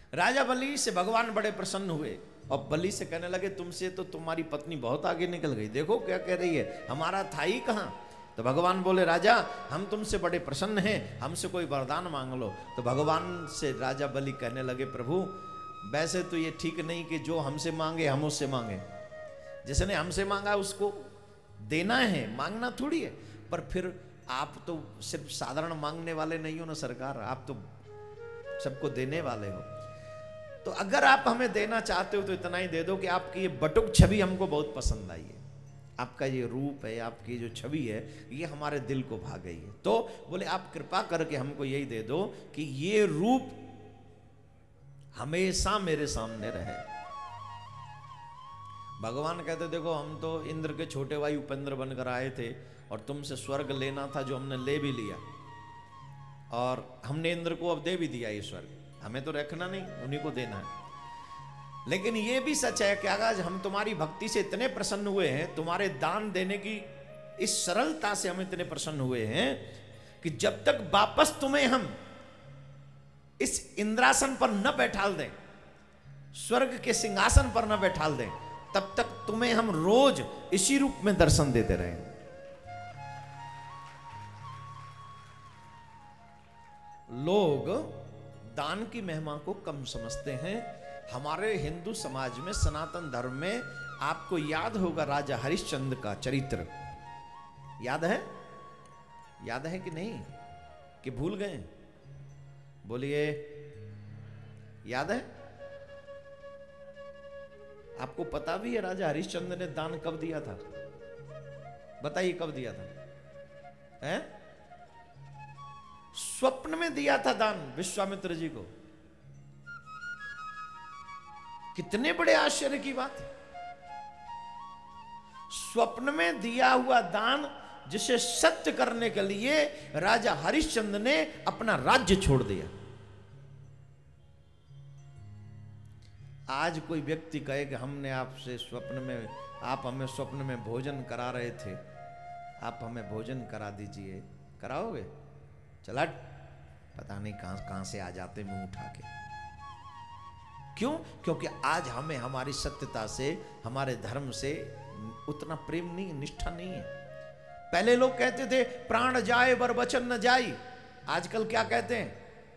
राजा बलि से भगवान बड़े प्रसन्न हुए और बलि से कहने लगे तुमसे तो तुम्हारी पत्नी बहुत आगे निकल गई, देखो क्या कह रही है, हमारा था ही कहाँ। तो भगवान बोले राजा हम तुमसे बड़े प्रसन्न हैं, हमसे कोई वरदान मांग लो। तो भगवान से राजा बलि कहने लगे प्रभु वैसे तो ये ठीक नहीं कि जो हमसे मांगे हम उससे मांगे, जिसने हमसे मांगा उसको देना है, मांगना थोड़ी है। पर फिर आप तो सिर्फ साधारण मांगने वाले नहीं हो ना सरकार, आप तो सबको देने वाले हो। तो अगर आप हमें देना चाहते हो तो इतना ही दे दो कि आपकी ये बटुक छवि हमको बहुत पसंद आई है, आपका ये रूप है, आपकी जो छवि है ये हमारे दिल को भा गई है। तो बोले आप कृपा करके हमको यही दे दो कि ये रूप हमेशा मेरे सामने रहे। भगवान कहते देखो हम तो इंद्र के छोटे भाई उपेंद्र बनकर आए थे और तुमसे स्वर्ग लेना था जो हमने ले भी लिया, और हमने इंद्र को अब दे भी दिया ये स्वर्ग, हमें तो रखना नहीं, उन्हीं को देना है। लेकिन ये भी सच है कि आज हम तुम्हारी भक्ति से इतने प्रसन्न हुए हैं, तुम्हारे दान देने की इस सरलता से हम इतने प्रसन्न हुए हैं कि जब तक वापस तुम्हें हम इस इंद्रासन पर न बैठाल दें, स्वर्ग के सिंहासन पर न बैठाल दें, तब तक तुम्हें हम रोज इसी रूप में दर्शन देते रहें। लोग दान की महिमा को कम समझते हैं। हमारे हिंदू समाज में सनातन धर्म में आपको याद होगा राजा हरिश्चंद्र का चरित्र, याद है? याद है कि नहीं, कि भूल गए? बोलिए याद है? आपको पता भी है राजा हरिश्चंद्र ने दान कब दिया था? बताइए कब दिया था? हैं? स्वप्न में दिया था दान विश्वामित्र जी को। कितने बड़े आश्चर्य की बात है, स्वप्न में दिया हुआ दान जिसे सत्य करने के लिए राजा हरिश्चंद्र ने अपना राज्य छोड़ दिया। आज कोई व्यक्ति कहे कि हमने आपसे स्वप्न में, आप हमें स्वप्न में भोजन करा रहे थे, आप हमें भोजन करा दीजिए, कराओगे? चला पता नहीं कहां से आ जाते मुंह उठा के। क्यों? क्योंकि आज हमें हमारी सत्यता से, हमारे धर्म से उतना प्रेम नहीं, निष्ठा नहीं है। पहले लोग कहते थे प्राण जाए वर वचन न जाई, आजकल क्या कहते हैं?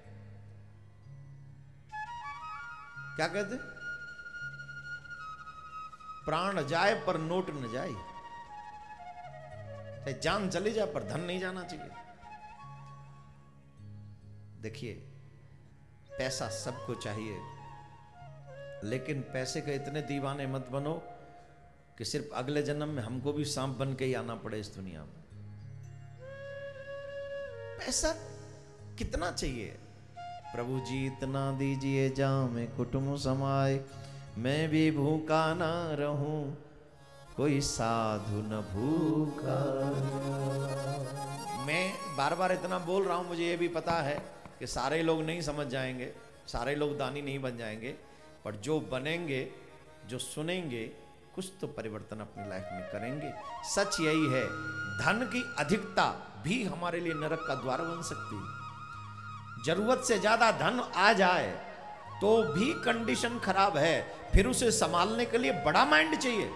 क्या कहते? प्राण जाए पर नोट न जाए, चाहे जान चली जाए पर धन नहीं जाना चाहिए। देखिए पैसा सबको चाहिए, लेकिन पैसे के इतने दीवाने मत बनो कि सिर्फ अगले जन्म में हमको भी सांप बन के ही आना पड़े इस दुनिया में। पैसा कितना चाहिए? प्रभु जी इतना दीजिए जामे कुटुंब समाए, मैं भी भूखा ना रहूं, कोई साधु न भूखा। मैं बार बार इतना बोल रहा हूं, मुझे ये भी पता है कि सारे लोग नहीं समझ जाएंगे, सारे लोग दानी नहीं बन जाएंगे, पर जो बनेंगे, जो सुनेंगे, कुछ तो परिवर्तन अपनी लाइफ में करेंगे। सच यही है, धन की अधिकता भी हमारे लिए नरक का द्वार बन सकती है। जरूरत से ज्यादा धन आ जाए तो भी कंडीशन खराब है, फिर उसे संभालने के लिए बड़ा माइंड चाहिए।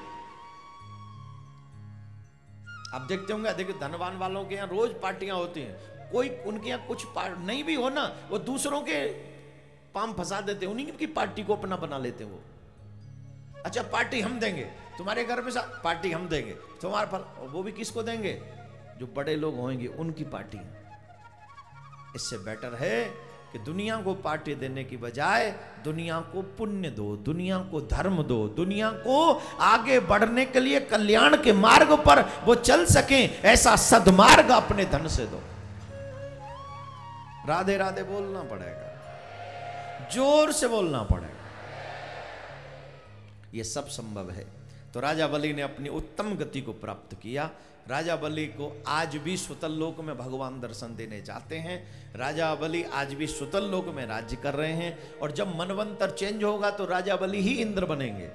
आप देखते होंगे अधिक धनवान वालों के यहाँ रोज पार्टियां होती हैं, कोई उनके यहाँ कुछ नहीं भी हो ना, वो दूसरों के पाम फंसा देते, उन्हीं की पार्टी को अपना बना लेते वो। अच्छा पार्टी हम देंगे, तुम्हारे घर में पार्टी हम देंगे, तुम्हारे पर वो भी किसको देंगे? जो बड़े लोग होंगे उनकी पार्टी। इससे बेटर है कि दुनिया को पार्टी देने की बजाय दुनिया को पुण्य दो, दुनिया को धर्म दो, दुनिया को आगे बढ़ने के लिए कल्याण के मार्ग पर वो चल सके, ऐसा सद्मार्ग अपने धन से दो। राधे राधे बोलना पड़ेगा, जोर से बोलना पड़ेगा, ये सब संभव है। तो राजा बलि ने अपनी उत्तम गति को प्राप्त किया। राजा बलि को आज भी सुतल लोक में भगवान दर्शन देने जाते हैं। राजा बलि आज भी सुतल लोक में राज्य कर रहे हैं, और जब मनवंतर चेंज होगा तो राजा बलि ही इंद्र बनेंगे।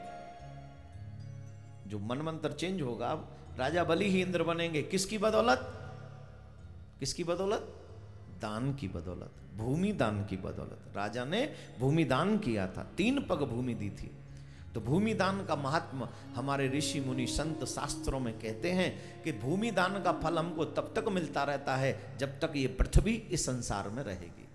जो मनवंतर चेंज होगा राजा बलि ही इंद्र बनेंगे। किसकी बदौलत? किसकी बदौलत? दान की बदौलत, भूमि दान की बदौलत। राजा ने भूमि दान किया था, 3 पग भूमि दी थी। तो भूमि दान का महात्म हमारे ऋषि मुनि संत शास्त्रों में कहते हैं कि भूमि दान का फल हमको तब तक मिलता रहता है जब तक ये पृथ्वी इस संसार में रहेगी।